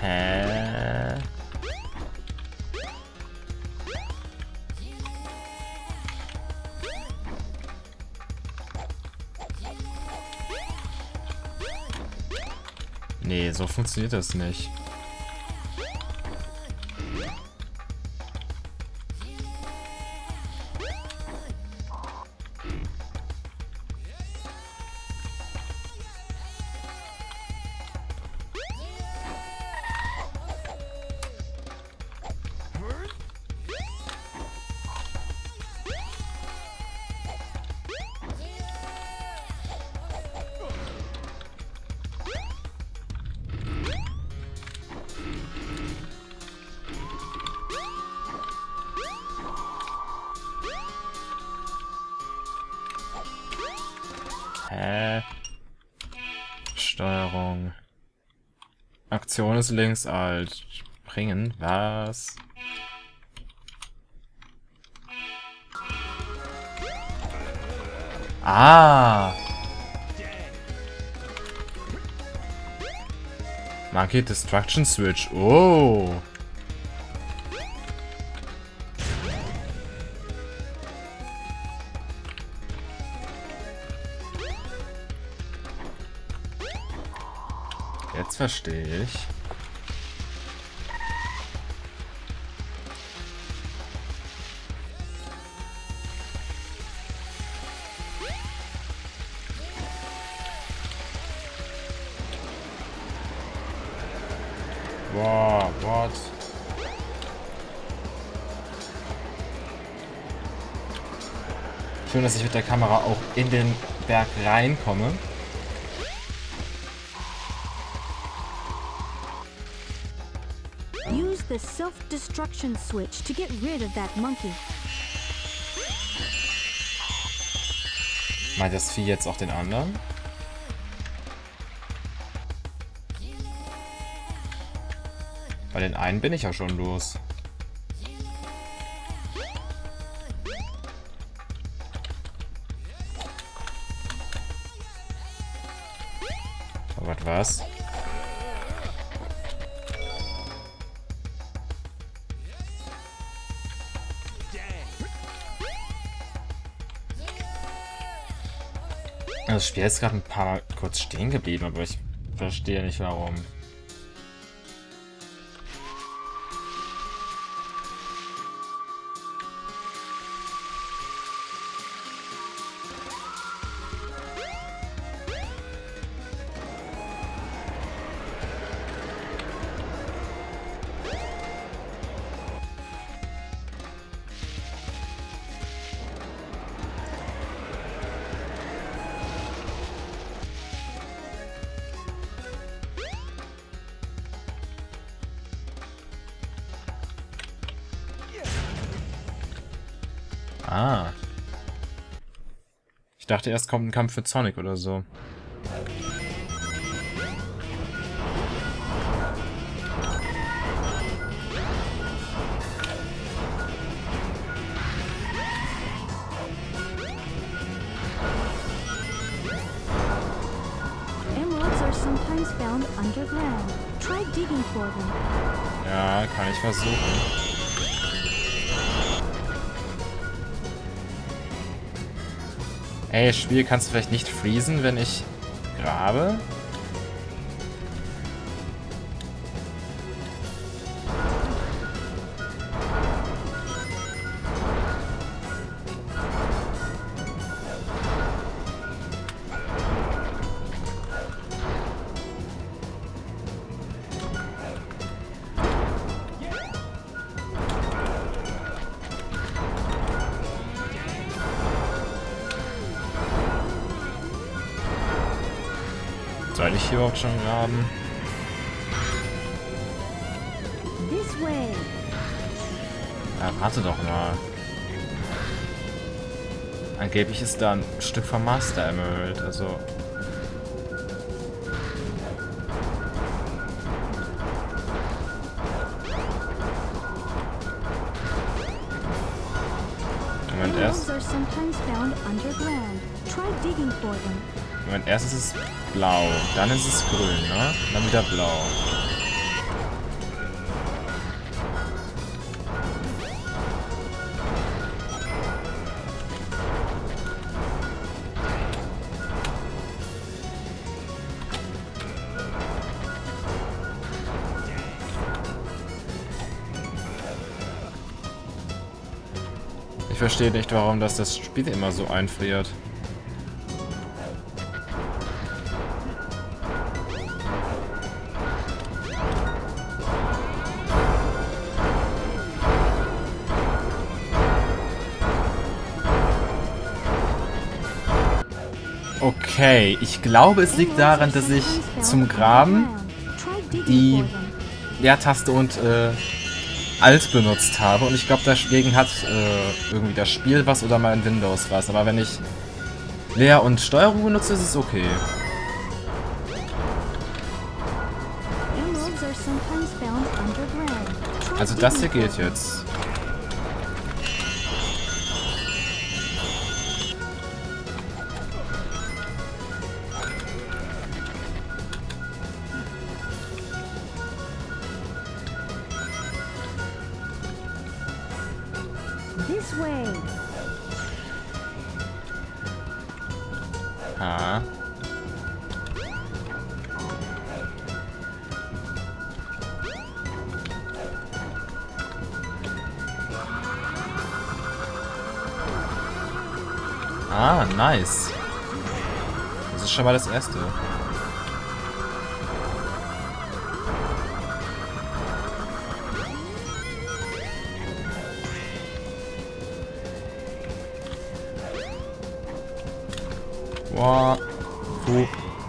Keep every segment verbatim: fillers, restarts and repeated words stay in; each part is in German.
Hä? Nee, so funktioniert das nicht. Hä? Steuerung. Aktion ist links, Alt. Springen? Was? Ah! Monkey Destruction Switch. Oh! Jetzt verstehe ich. Boah, what? Schön, dass ich mit der Kamera auch in den Berg reinkomme. Use the self-destruction switch to get rid of that monkey. Meint das Vieh jetzt auch den anderen? Bei den einen bin ich ja schon los. Oh Gott, was? Das Spiel ist gerade ein paar Mal kurz stehen geblieben, aber ich verstehe nicht warum. Ah. Ich dachte erst kommt ein Kampf mit Sonic oder so. Emeralds are sometimes found underground. Try digging for them. Ja, kann ich versuchen. Ey, Spiel, kannst du vielleicht nicht freezen, wenn ich grabe? Soll ich hier überhaupt schon graben? This way. Ja, warte doch mal. Angeblich ist da ein Stück vom Master Emerald, also... Moment, erst... Emeralds are sometimes found underground. Try digging for them. Moment, erst ist es blau, dann ist es grün, ne? Dann wieder blau. Ich verstehe nicht, warum das das Spiel immer so einfriert. Okay, ich glaube, es liegt daran, dass ich zum Graben die Leertaste und äh, Alt benutzt habe. Und ich glaube, deswegen hat äh, irgendwie das Spiel was oder mein Windows was. Aber wenn ich Leer und Steuerung benutze, ist es okay. Also das hier geht jetzt. This way. Ah. Ah, nice. Das ist schon mal das Erste. Boah. Puh.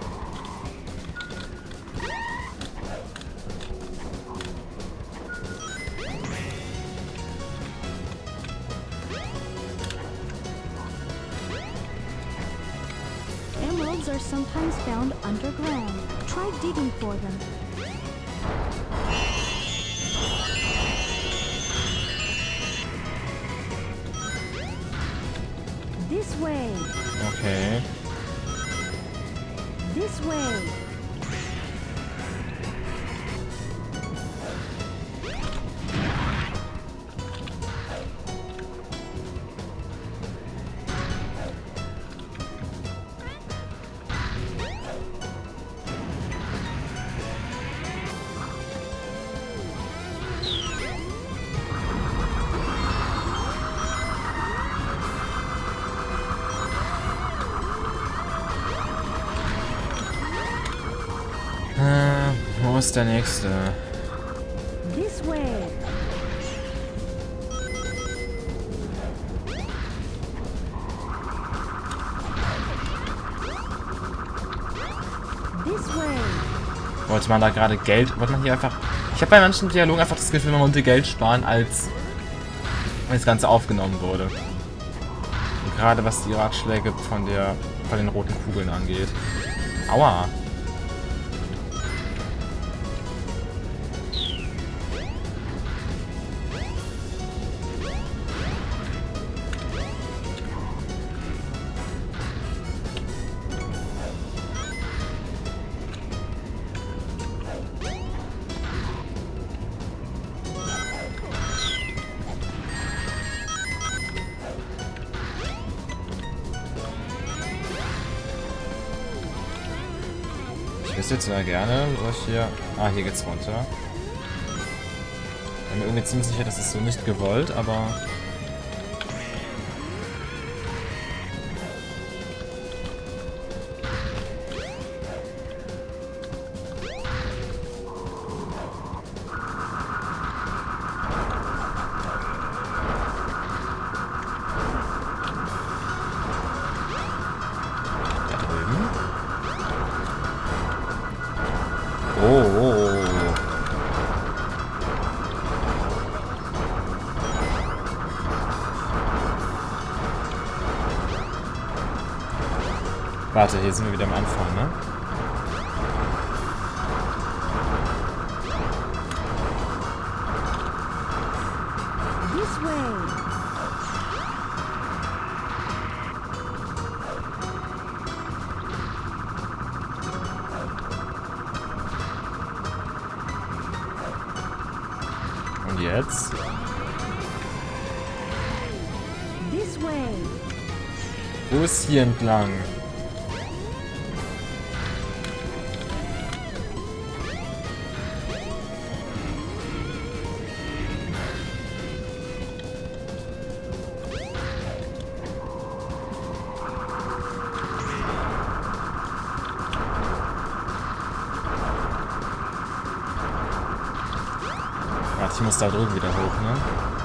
Emeralds are sometimes found underground. Try digging for them. This way. Okay. This way. Äh, wo ist der nächste? This way. This way. Wollte man da gerade Geld... Wollte man hier einfach... Ich habe bei manchen Dialogen einfach das Gefühl, man wollte Geld sparen, als das Ganze aufgenommen wurde. Und gerade was die Ratschläge von der von den roten Kugeln angeht. Aua. Ich wüsste jetzt mal gerne, wo ich hier... Ah, hier geht's runter. Ich bin mir irgendwie ziemlich sicher, das ist so nicht gewollt, aber... Oh, oh, oh. Warte, hier sind wir wieder am Anfang, ne? This way. Und jetzt? This way. Wo ist hier entlang? Ich muss da drüben wieder hoch, ne?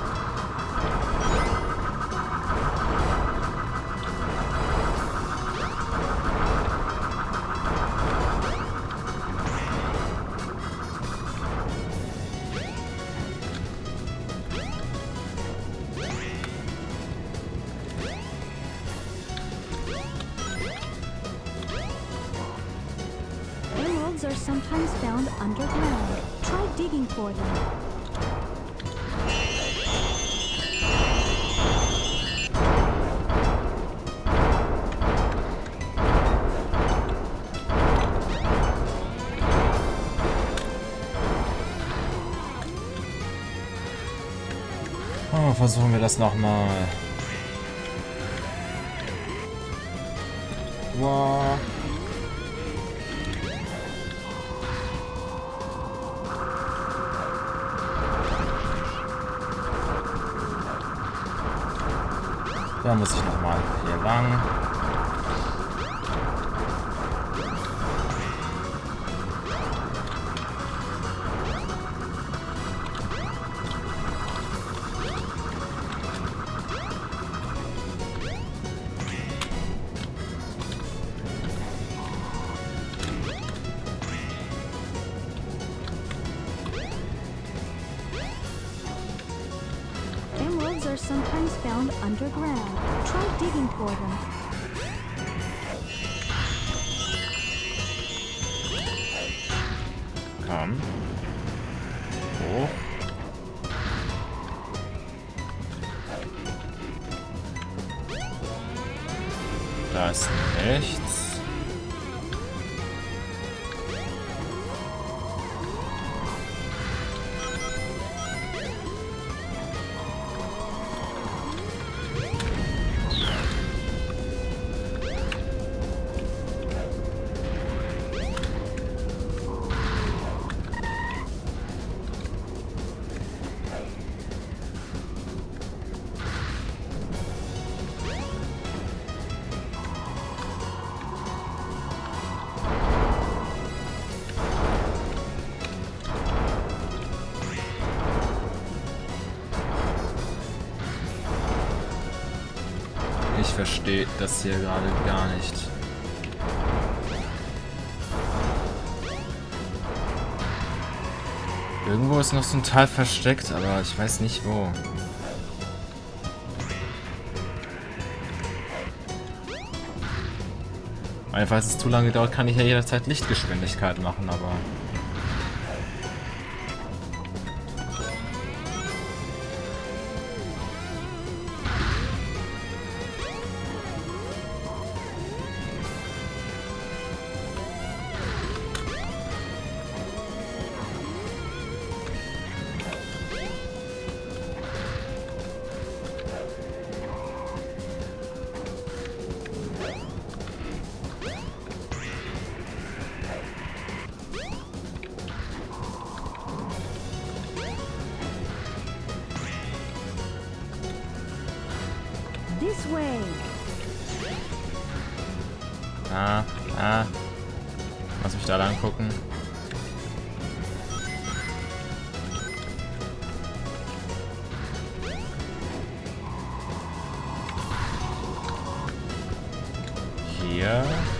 Emeralds are sometimes found underground. Try digging for them. Oh, versuchen wir das nochmal. Wow. Da muss ich nochmal hier lang. Emeralds are sometimes found underground. Try digging for them. Komm. Hoch. Da ist nichts. Ich verstehe das hier gerade gar nicht. Irgendwo ist noch so ein Teil versteckt, aber ich weiß nicht wo. Weil falls es zu lange dauert, kann ich ja jederzeit Lichtgeschwindigkeit machen, aber... This way. Ah, ah. Lass mich da lang gucken. Hier.